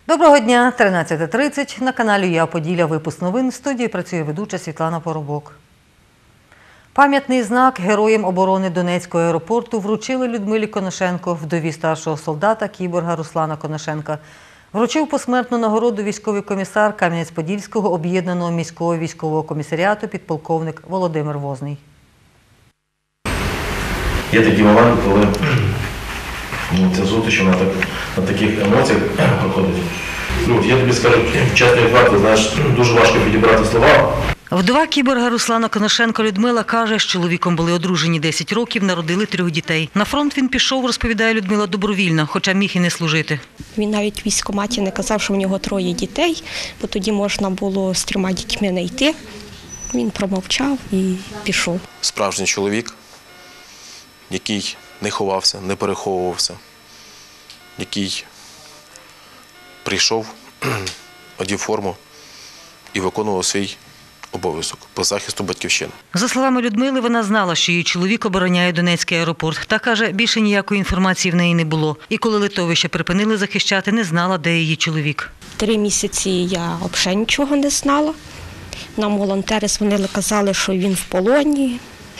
Доброго дня, 13:30. На каналі «Я Поділля», випуск новин. В студії працює ведуча Світлана Поробок. Пам'ятний знак Героям оборони Донецького аеропорту вручили Людмилі Коношенко, вдові старшого солдата, кіборга Руслана Коношенка. Вручив посмертну нагороду військовий комісар Кам'янець-Подільського об'єднаного міського військового комісаріату підполковник Володимир Возний. Є такі моменти, коли ця зустріч на таких емоціях проходить. Я тобі скажу, чесний факт, знаєш, дуже важко підібрати слова. Вдова кіборга Руслана Коношенка Людмила каже, з чоловіком були одружені 10 років, народили 3 дітей. На фронт він пішов, розповідає Людмила, добровільно, хоча міг і не служити. Він навіть в військкоматі не казав, що в нього 3 дітей, бо тоді можна було з 3 дітьми не йти. Він промовчав і пішов. Справжній чоловік, який не ховався, не переховувався, який прийшов, одів форму і виконував свій обов'язок по захисту батьківщини. За словами Людмили, вона знала, що її чоловік обороняє Донецький аеропорт. Та, каже, більше ніякої інформації в неї не було. І коли литовище припинили захищати, не знала, де її чоловік. 3 місяці я взагалі нічого не знала. Нам волонтери дзвонили, казали, що він в полоні,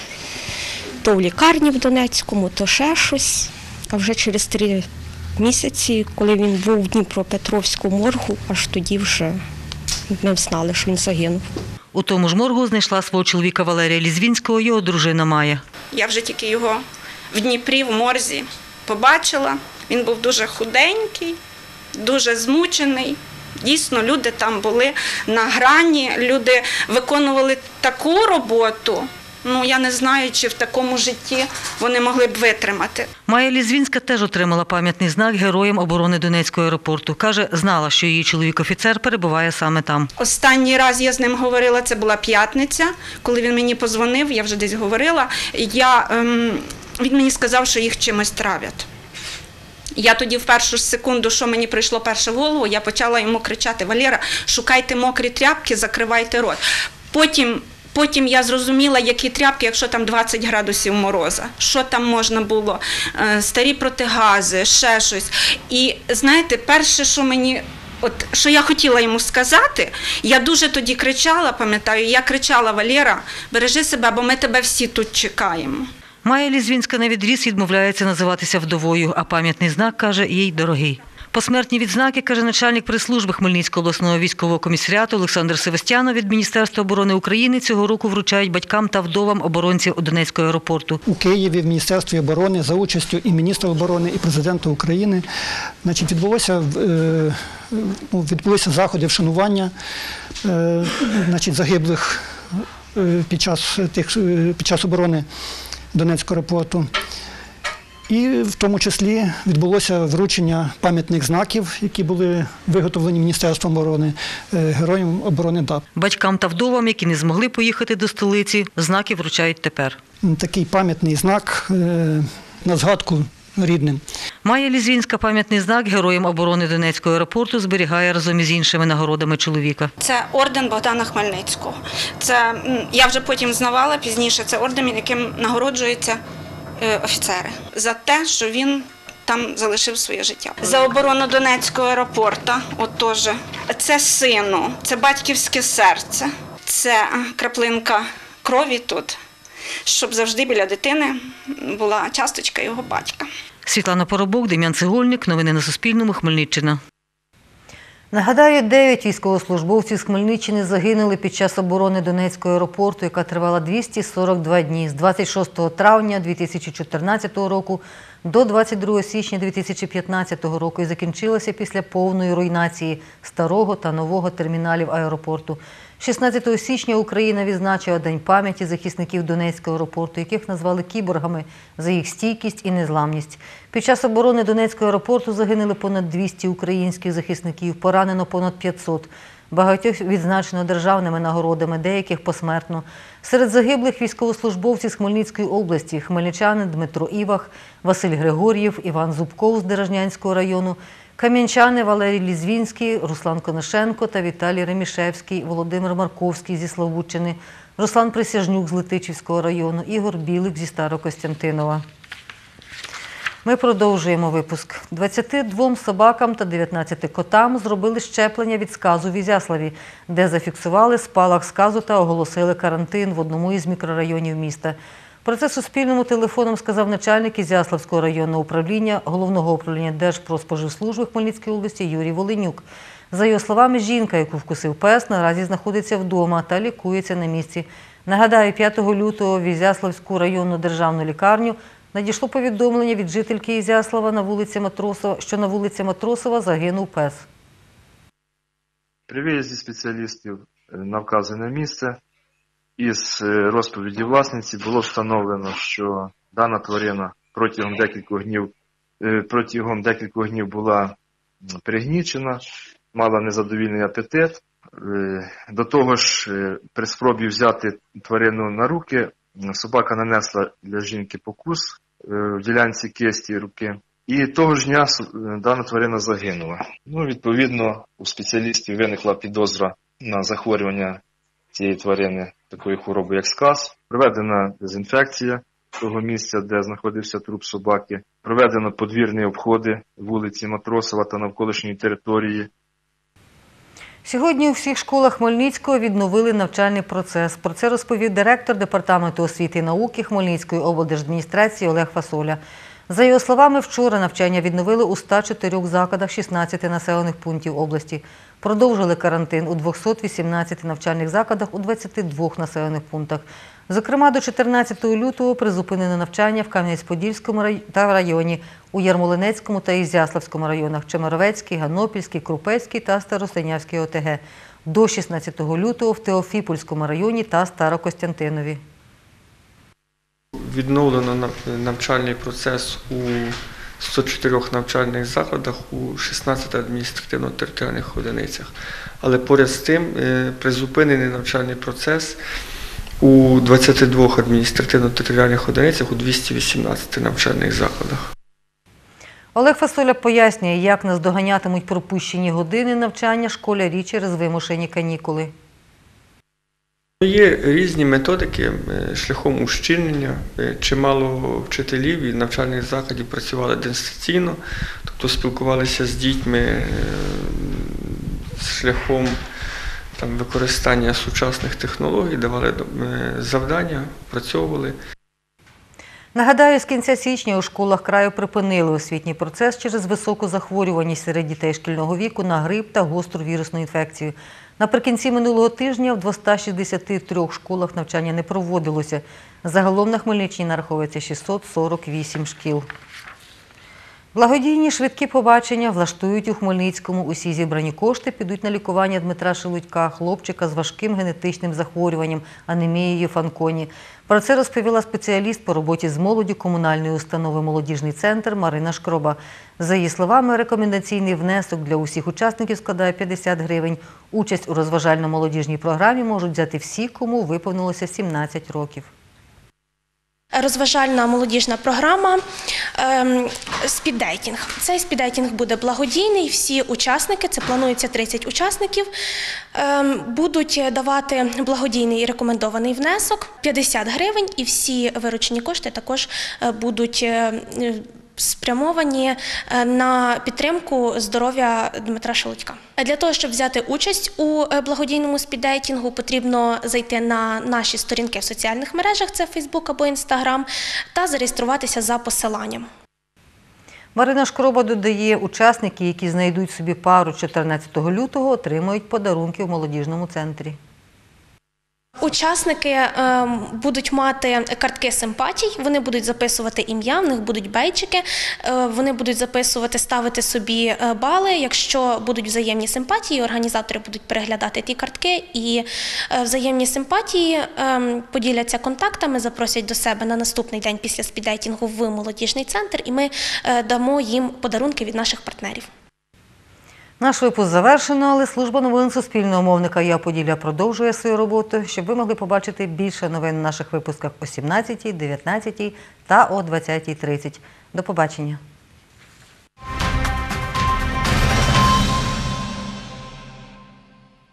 то в лікарні в Донецькому, то ще щось. А вже через 3 місяці, коли він був в Дніпропетровську моргу, аж тоді вже ми знали, що він загинув. У тому ж моргу знайшла свого чоловіка Валерія Лізвінського, його дружина Майя. Я вже тільки його в Дніпрі, в морзі побачила. Він був дуже худенький, дуже змучений. Дійсно, люди там були на грані, люди виконували таку роботу. Я не знаю, чи в такому житті вони могли б витримати. Майя Лізвінська теж отримала пам'ятний знак Героям оборони Донецького аеропорту. Каже, знала, що її чоловік-офіцер перебуває саме там. Останній раз я з ним говорила, це була п'ятниця, коли він мені подзвонив, я вже десь говорила. Він мені сказав, що їх чимось травлять. Я тоді в першу секунду, що мені прийшло перше в голову, я почала йому кричати: «Валера, шукайте мокрі тряпки, закривайте рот». Потім я зрозуміла, які тряпки, якщо там 20 градусів мороза, що там можна було, старі протигази, ще щось. І знаєте, перше, що я хотіла йому сказати, я дуже тоді кричала, пам'ятаю, я кричала: «Валера, бережи себе, бо ми тебе всі тут чекаємо». Майя Лізвінська навідріз відмовляється називатися вдовою, а пам'ятний знак, каже, їй дорогий. Посмертні відзнаки, каже начальник прес-служби Хмельницького обласного військового комісаріату Олександр Севастьянов від Міністерства оборони України, цього року вручають батькам та вдовам оборонців Донецького аеропорту. У Києві в Міністерстві оборони за участю і міністра оборони, і президента України відбулися заходи вшанування загиблих під час оборони Донецького аеропорту. І в тому числі відбулося вручення пам'ятних знаків, які були виготовлені Міністерством оборони, Героям оборони ДАП. Батькам та вдовам, які не змогли поїхати до столиці, знаки вручають тепер. Такий пам'ятний знак на згадку рідним. Майя Лізвінська пам'ятний знак Героям оборони Донецького аеропорту зберігає разом із іншими нагородами чоловіка. Це орден Богдана Хмельницького. Я вже потім знавала пізніше, це орден, яким нагороджуються офіцери за те, що він там залишив своє життя. За оборону Донецького аеропорту, це сину, це батьківське серце, це краплинка крові тут, щоб завжди біля дитини була часточка його батька. Світлана Поробок, Дем'ян Цегольник. Новини на Суспільному. Хмельниччина. Нагадаю, 9 військовослужбовців з Хмельниччини загинули під час оборони Донецького аеропорту, яка тривала 242 дні з 26 травня 2014 року до 22 січня 2015 року і закінчилася після повної руйнації старого та нового терміналів аеропорту. 16 січня Україна відзначила День пам'яті захисників Донецького аеропорту, яких назвали кіборгами за їх стійкість і незламність. Під час оборони Донецького аеропорту загинули понад 200 українських захисників, поранено понад 500. Багатьох відзначено державними нагородами, деяких посмертно. Серед загиблих військовослужбовців з Хмельницької області – хмельничани Дмитро Івах, Василь Григор'єв, Іван Зубков з Деражнянського району, кам'янчани Валерій Лізвінський, Руслан Коношенко та Віталій Ремішевський, Володимир Марковський зі Славутчини, Руслан Присяжнюк з Летичівського району, Ігор Білик зі Старокостянтинова. Ми продовжуємо випуск. 22 собакам та 19 котам зробили щеплення від сказу в Ізяславі, де зафіксували спалах сказу та оголосили карантин в одному із мікрорайонів міста. Про це Суспільному телефоном сказав начальник Ізяславського районного управління Головного управління Держпродспоживслужби Хмельницької області Юрій Волинюк. За його словами, жінка, яку вкусив пес, наразі знаходиться вдома та лікується на місці. Нагадаю, 5 лютого в Ізяславську районну державну лікарню надійшло повідомлення від жительки Ізяслава що на вулиці Матросова загинув пес. При виїзді спеціалістів на вказане місце із розповіді власниці було встановлено, що дана тварина протягом декількох днів була пригнічена, мала незадовільний апетит. До того ж, при спробі взяти тварину на руки, собака нанесла для жінки покус в ділянці кисті руки. І того ж дня дана тварина загинула. Відповідно, у спеціалістів виникла підозра на захворювання цієї тварини такої хвороби, як сказ. Проведена дезінфекція того місця, де знаходився труп собаки. Проведено подвірні обходи вулиці Матросова та навколишньої території. Сьогодні у всіх школах Хмельницького відновили навчальний процес. Про це розповів директор Департаменту освіти і науки Хмельницької облдержадміністрації Олег Фасоля. За його словами, вчора навчання відновили у 104 закладах 16 населених пунктів області. Продовжили карантин у 218 навчальних закладах у 22 населених пунктах. Зокрема, до 14 лютого призупинено навчання в Кам'янець-Подільському районі, у Ярмолинецькому та Ізяславському районах, Чемеровецький, Ганопільський, Крупецький та Старостинявський ОТГ. До 16 лютого в Теофіпольському районі та Старокостянтинові. Відновлено навчальний процес у 104 навчальних закладах у 16 адміністративно-територіальних одиницях. Але поряд з тим призупинений навчальний процес у 22 адміністративно-територіальних одиницях у 218 навчальних закладах. Олег Фасоля пояснює, як наздоганятимуть пропущені години навчання школярі через вимушені канікули. Є різні методики шляхом ущільнення. Чимало вчителів і навчальних закладів працювали дистанційно, тобто спілкувалися з дітьми шляхом використання сучасних технологій, давали завдання, працьовували. Нагадаю, з кінця січня у школах краю припинили освітній процес через високу захворюваність серед дітей шкільного віку на грип та гостру вірусну інфекцію. Наприкінці минулого тижня в 263 школах навчання не проводилося. Загалом на Хмельниччині нараховується 648 шкіл. Благодійні швидкі побачення влаштують у Хмельницькому. Усі зібрані кошти підуть на лікування Дмитра Шелудька, хлопчика з важким генетичним захворюванням – анемією Фанконі. Про це розповіла спеціаліст по роботі з молоддю комунальної установи «Молодіжний центр» Марина Шкроба. За її словами, рекомендаційний внесок для усіх учасників складає 50 гривень. Участь у розважально-молодіжній програмі можуть взяти всі, кому виповнилося 17 років. Розважальна молодіжна програма «Спіддейтінг». Цей спіддейтінг буде благодійний. Всі учасники, це планується 30 учасників, будуть давати благодійний і рекомендований внесок 50 гривень, і всі виручені кошти також будуть спрямовані на підтримку здоров'я Дмитра Шелудька. Для того, щоб взяти участь у благодійному спіддейтінгу, потрібно зайти на наші сторінки в соціальних мережах, це Фейсбук або Інстаграм, та зареєструватися за посиланням. Марина Шкроба додає, учасники, які знайдуть собі пару 14 лютого, отримають подарунки в молодіжному центрі. Учасники будуть мати картки симпатій, вони будуть записувати ім'я, в них будуть бейджики, вони будуть записувати, ставити собі бали. Якщо будуть взаємні симпатії, організатори будуть переглядати ті картки і взаємні симпатії поділяться контактами, запросять до себе на наступний день після спіддейтінгу в молодіжний центр, і ми дамо їм подарунки від наших партнерів. Наш випуск завершено, але служба новин Суспільного мовника «Я Поділля» продовжує свою роботу, щоб ви могли побачити більше новин в наших випусках о 17-й, 19-й та о 20-й 30. До побачення.